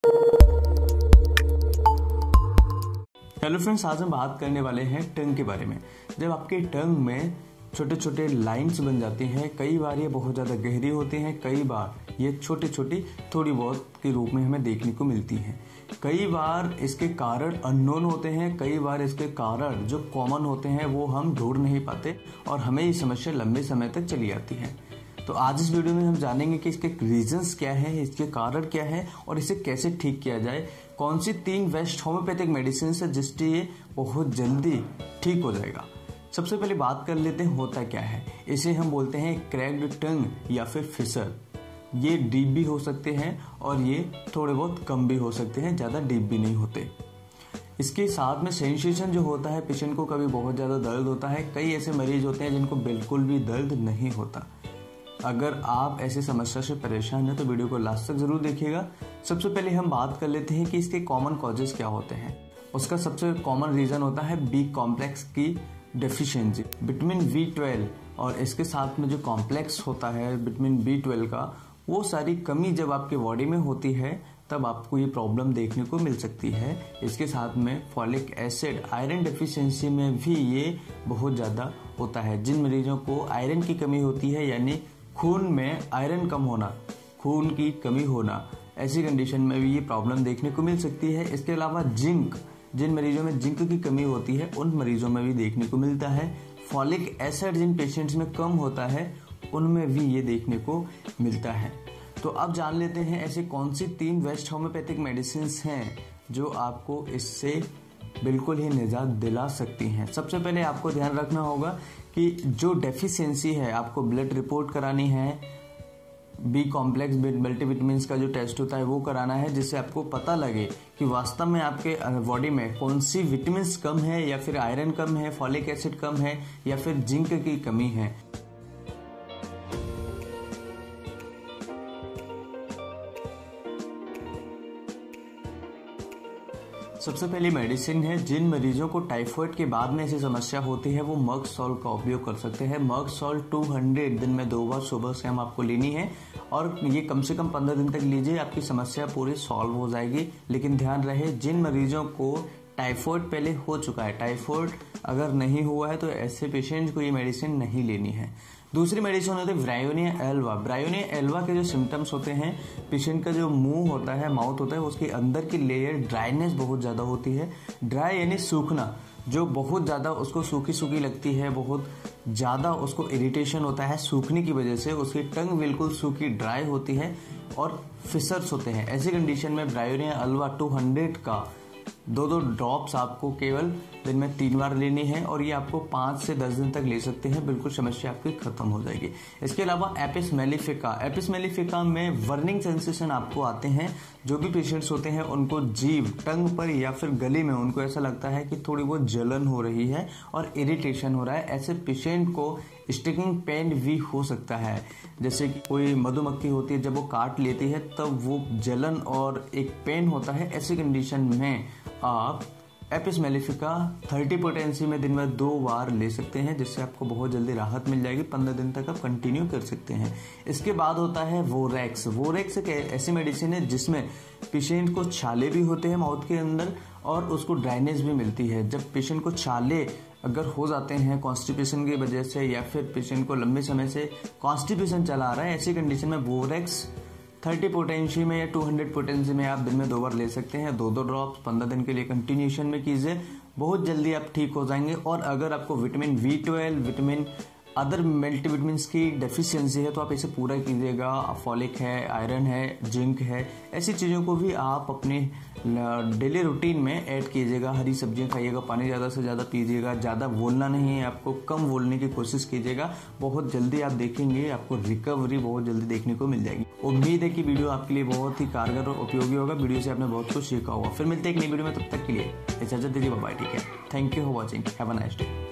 Hello friends, आज हम बात करने वाले हैं टंग के बारे में। जब आपके टंग में छोटे छोटे लाइंस बन जाती हैं, कई बार ये बहुत ज़्यादा गहरी होती हैं, कई बार ये छोटी छोटी थोड़ी बहुत के रूप में हमें देखने को मिलती हैं। कई बार इसके कारण अननोन होते हैं, कई बार इसके कारण जो कॉमन होते हैं वो हम ढूंढ नहीं पाते और हमें ये समस्या लंबे समय तक चली आती है। तो आज इस वीडियो में हम जानेंगे कि इसके रीजंस क्या है, इसके कारण क्या है और इसे कैसे ठीक किया जाए। कौन सी 3 बेस्ट होम्योपैथिक मेडिसिन है जिससे ये बहुत जल्दी ठीक हो जाएगा। सबसे पहले बात कर लेते हैं होता क्या है। इसे हम बोलते हैं क्रैक्ड टंग या फिर फिशर। ये डीप भी हो सकते हैं और ये थोड़े बहुत कम भी हो सकते हैं, ज़्यादा डीप भी नहीं होते। इसके साथ में सेंसेशन जो होता है, पेशेंट को कभी बहुत ज़्यादा दर्द होता है। कई ऐसे मरीज होते हैं जिनको बिल्कुल भी दर्द नहीं होता। अगर आप ऐसी समस्या से परेशान हैं तो वीडियो को लास्ट तक जरूर देखिएगा। सबसे पहले हम बात कर लेते हैं कि इसके कॉमन कॉजेज क्या होते हैं। उसका सबसे कॉमन रीजन होता है बी कॉम्प्लेक्स की डेफिशिएंसी, विटामिन B12 और इसके साथ में जो कॉम्प्लेक्स होता है विटामिन B12 का, वो सारी कमी जब आपके बॉडी में होती है तब आपको ये प्रॉब्लम देखने को मिल सकती है। इसके साथ में फॉलिक एसिड, आयरन डेफिशिएंसी में भी ये बहुत ज़्यादा होता है। जिन मरीजों को आयरन की कमी होती है, यानी खून में आयरन कम होना, खून की कमी होना, ऐसी कंडीशन में भी ये प्रॉब्लम देखने को मिल सकती है। इसके अलावा जिंक, जिन मरीजों में जिंक की कमी होती है उन मरीजों में भी देखने को मिलता है। फॉलिक एसिड जिन पेशेंट्स में कम होता है उनमें भी ये देखने को मिलता है। तो अब जान लेते हैं ऐसे कौन सी 3 बेस्ट होम्योपैथिक मेडिसिन हैं जो आपको इससे बिल्कुल ही निजात दिला सकती हैं। सबसे पहले आपको ध्यान रखना होगा कि जो डेफिशिएंसी है आपको ब्लड रिपोर्ट करानी है, बी कॉम्प्लेक्स मल्टीविटामिन्स का जो टेस्ट होता है वो कराना है, जिससे आपको पता लगे कि वास्तव में आपके बॉडी में कौन सी विटामिन्स कम है या फिर आयरन कम है, फॉलिक एसिड कम है या फिर जिंक की कमी है। सबसे पहली मेडिसिन है, जिन मरीजों को टाइफाइड के बाद में ऐसी समस्या होती है वो मर्क सॉल्ट का उपयोग कर सकते हैं। मर्क सॉल्ट 200 दिन में 2 बार सुबह शाम आपको लेनी है और ये कम से कम 15 दिन तक लीजिए, आपकी समस्या पूरी सॉल्व हो जाएगी। लेकिन ध्यान रहे, जिन मरीजों को टाइफाइड पहले हो चुका है, टाइफाइड अगर नहीं हुआ है तो ऐसे पेशेंट को ये मेडिसिन नहीं लेनी है। दूसरी मेडिसिन होती है ब्रायोनिया एल्वा। ब्रायोनिया एल्वा के जो सिम्टम्स होते हैं, पेशेंट का जो मुंह होता है, माउथ होता है, उसके अंदर की लेयर ड्राइनेस बहुत ज़्यादा होती है। ड्राई यानी सूखना, जो बहुत ज़्यादा उसको सूखी सूखी लगती है, बहुत ज़्यादा उसको इरिटेशन होता है सूखने की वजह से, उसकी टंग बिल्कुल सूखी ड्राई होती है और फिशर्स होते हैं। ऐसी कंडीशन में ब्रायोनिया एल्वा 200 का 2 ड्रॉप्स आपको केवल दिन में 3 बार लेनी है और ये आपको 5 से 10 दिन तक ले सकते हैं, बिल्कुल समस्या आपकी खत्म हो जाएगी। इसके अलावा एपिस मेलिफिका, एपिस मेलिफिका में बर्निंग सेंसेशन आपको आते हैं। जो भी पेशेंट्स होते हैं उनको जीभ, टंग पर या फिर गले में उनको ऐसा लगता है कि थोड़ी बहुत जलन हो रही है और इरिटेशन हो रहा है। ऐसे पेशेंट को स्टिकिंग पेन भी हो सकता है, जैसे कि कोई मधुमक्खी होती है, जब वो काट लेती है तब वो जलन और एक पेन होता है। ऐसी कंडीशन में आप एपिस मेलिफिका 30 पोटेंसी में दिन में 2 बार ले सकते हैं, जिससे आपको बहुत जल्दी राहत मिल जाएगी। 15 दिन तक आप कंटिन्यू कर सकते हैं। इसके बाद होता है वोरेक्स। वोरेक्स एक ऐसी मेडिसिन है जिसमें पेशेंट को छाले भी होते हैं माउथ के अंदर और उसको ड्राइनेस भी मिलती है। जब पेशेंट को छाले अगर हो जाते हैं कॉन्स्टिपेशन की वजह से या फिर पेशेंट को लंबे समय से कॉन्स्टिपेशन चला आ रहा है, ऐसी कंडीशन में वोरेक्स 30 पोटेंसी में या 200 पोटेंसी में आप दिन में 2 बार ले सकते हैं। 2 ड्रॉप्स 15 दिन के लिए कंटिन्यूशन में कीजिए, बहुत जल्दी आप ठीक हो जाएंगे। और अगर आपको vitamin B12, vitamin other multivitamins की डेफिशिएंसी है तो आप इसे पूरा कीजिएगा। फॉलिक है, आयरन है, जिंक है, ऐसी चीज़ों को भी आप अपने डेली रूटीन में ऐड कीजिएगा। हरी सब्जियां खाइएगा, पानी ज़्यादा से ज़्यादा पीजिएगा, ज़्यादा बोलना नहीं है आपको, कम बोलने की कोशिश कीजिएगा। बहुत जल्दी आप देखेंगे आपको रिकवरी बहुत जल्दी देखने को मिल जाएगी। उम्मीद है कि वीडियो आपके लिए बहुत ही कारगर और उपयोगी होगा। वीडियो से आपने बहुत कुछ सीखा होगा। फिर मिलते हैं एक नई वीडियो में, तब तक के लिए इजाजत दीजिए, बाय। ठीक है, thank you for watching, have a nice day.